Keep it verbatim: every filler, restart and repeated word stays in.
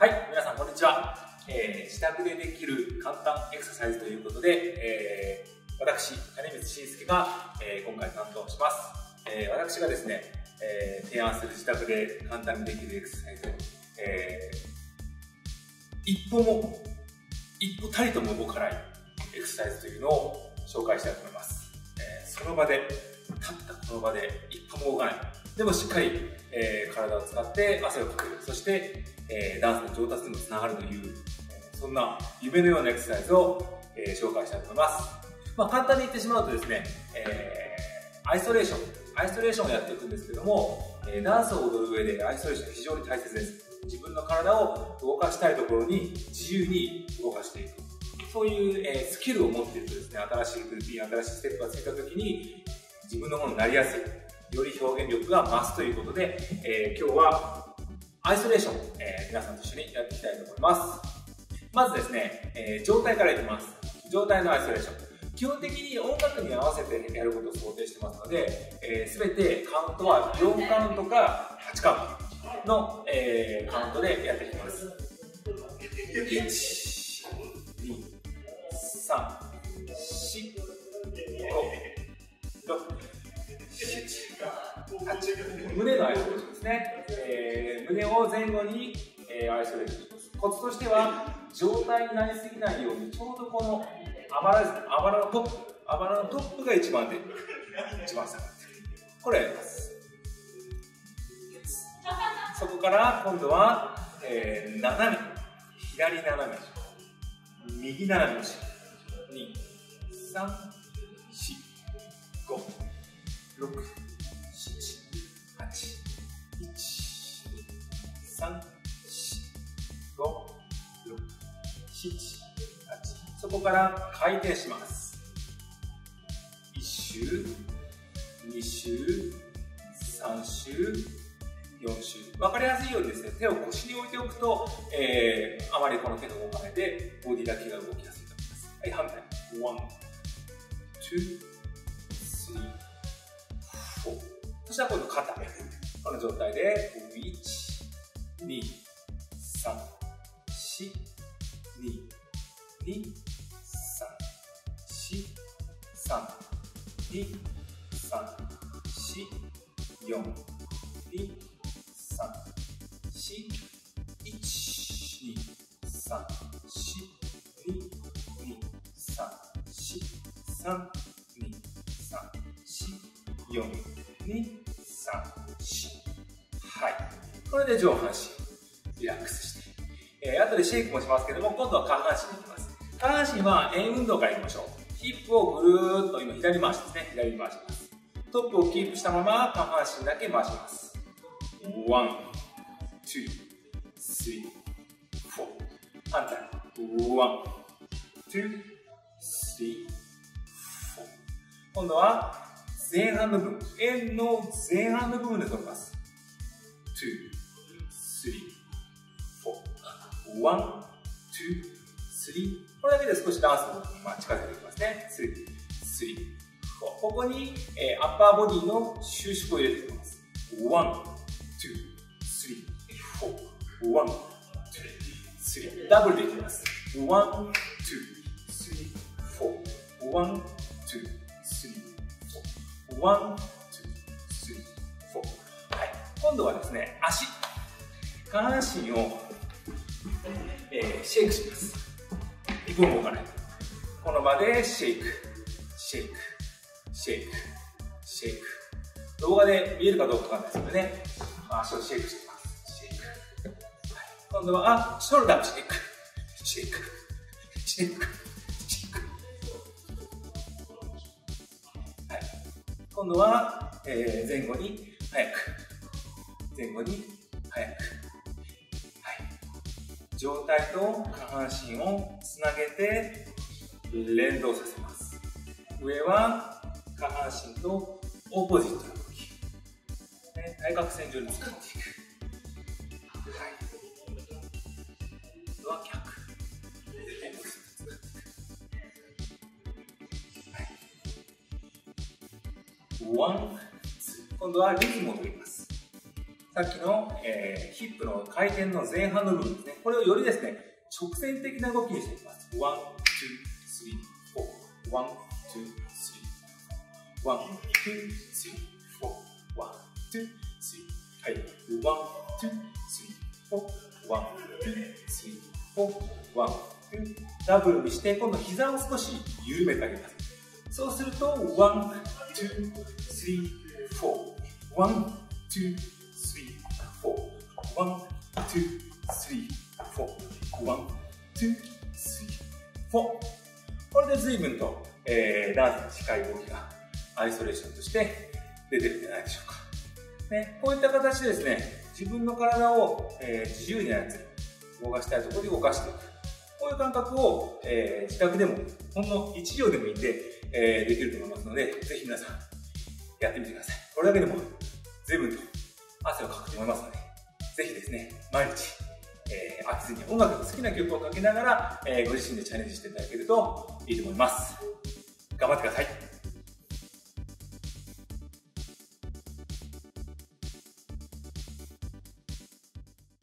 はい、皆さんこんにちは。えー、自宅でできる簡単エクササイズということで、えー、私、金光慎介が、えー、今回担当します。えー、私がですね、えー、提案する自宅で簡単にできるエクササイズ、えー、一歩も、一歩たりとも動かないエクササイズというのを紹介したいと思います。えー、その場で、立ったこの場で一歩も動かない。でもしっかり、えー、体を使って汗をかく。そして、えー、ダンスの上達にもつながるという、えー、そんな夢のようなエクササイズを、えー、紹介したいと思います。まあ、簡単に言ってしまうとですね、えー、アイソレーション。アイソレーションをやっていくんですけども、えー、ダンスを踊る上でアイソレーション非常に大切です。自分の体を動かしたいところに自由に動かしていく。そういう、えー、スキルを持っているとですね、新しいルーティン、新しいステップがついたときに自分のものになりやすい。より表現力が増すということで、えー、今日はアイソレーション、えー、皆さんと一緒にやっていきたいと思います。まずですね、えー、状態からいきます。状態のアイソレーション。基本的に音楽に合わせてやることを想定してますので、えー、全てカウントはよんカウントかはちカウントの、えー、カウントでやっていきます。いち、に、さん、し、ご、ろく、しち、はち、胸のアイソレーションですね。えー、胸を前後に、えー、アイソレーションします。コツとしては、状態になりすぎないように、ちょうどこのあばらですね、あばらのトップ、あばらのトップが一番で、一番下がってる。これやります。そこから今度は、えー、斜め、左斜め、右斜め後ろ、に、さん、よん、ご、ろく、しち、はち、いち、に、さん、よん、ご、ろく、しち、はち。そこから回転します。いっ周、に周、さん周、よん周。わかりやすいようにですね、手を腰に置いておくと、えー、あまりこの手の動かないで、ボディだけが動きやすいと思います。はい、反対。ワン、ツー、スリー、フォー。そしたら今度肩。この状態で、いち、に、さん、よん、に、に、さん、よん、さん、に、さん、よん、に、さん、よん、いち、に、さん、よん、に、に、さん、さん、に、さん、よん、に、さん、よん。はい。これで上半身、リラックスして。えー、後でシェイクもしますけども、今度は下半身に行きます。下半身は円運動からいきましょう。ヒップをぐるーっと今左回しですね。左に回します。トップをキープしたまま下半身だけ回します。ワン、ツー、スリー、フォー。反対。ワン、ツー、スリー、フォー。今度は前半の部分。円の前半の部分で取ります。ツー、スリー、フォー。ワン、ツー、スリー。これだけで少しダンスの方に近づいていきますね。ツー、スリー、フォー。ここに、えー、アッパーボディの収縮を入れていきます。ワン、ツー、スリー、フォー。ワン、ツー、スリー。ダブルでいきます。ワン、ツー、スリー、フォー。ワン、ツー、スリー、フォー。ワン、ツー、スリー、フォー。はい。今度はですね、足。下半身を、えー、シェイクします。一歩も動かない。この場でシェイク、シェイク、シェイク、シェイク。動画で見えるかどうかわかんないですけどね。足をシェイクしています。シェイク。はい、今度は、あ、ショルダーシェイク、シェイク、シェイク、シェイク。はい。今度は、えー、前後に早く。前後に早く。上体と下半身をつなげて連動させます。上は下半身とオポジットの動き。対角線上に作っていく。はい。今度は逆。はい。ワン、ツー。今度はリズムを取ります。 さっきの、えー、ヒップの回転の前半の部分ですね。これをよりですね、直線的な動きにしていきます。ワン、ツー、スリー、フォー。ワン、ツー、スリー。ワン、ツー、スリー、フォー。ワン、ツー、スリー。はい。ワン、ツー、スリー、フォー。ワン、ツー、スリー、フォー。ワン、ツー。ダブルにして、今度膝を少し緩めてあげます。そうすると、ワン、ツー、スリー、フォー。ワン、ツー、スリー、フォー。ワン、ツー、スリー、フォー。ワン、ツー、スリー、フォー。これで随分と、えー、ダンスに近い動きがアイソレーションとして出てるんじゃないでしょうか。ね、こういった形でですね、自分の体を、えー、自由に操る、動かしたいところで動かしていく。こういう感覚を、えー、自宅でもほんのいちびょうでもいいんで、えー、できると思いますので、ぜひ皆さんやってみてください。これだけでも随分と汗をかくと思いますので、ぜひですね、毎日、えー、飽きずに音楽の好きな曲をかけながら、えー、ご自身でチャレンジしていただけるといいと思います。頑張ってください。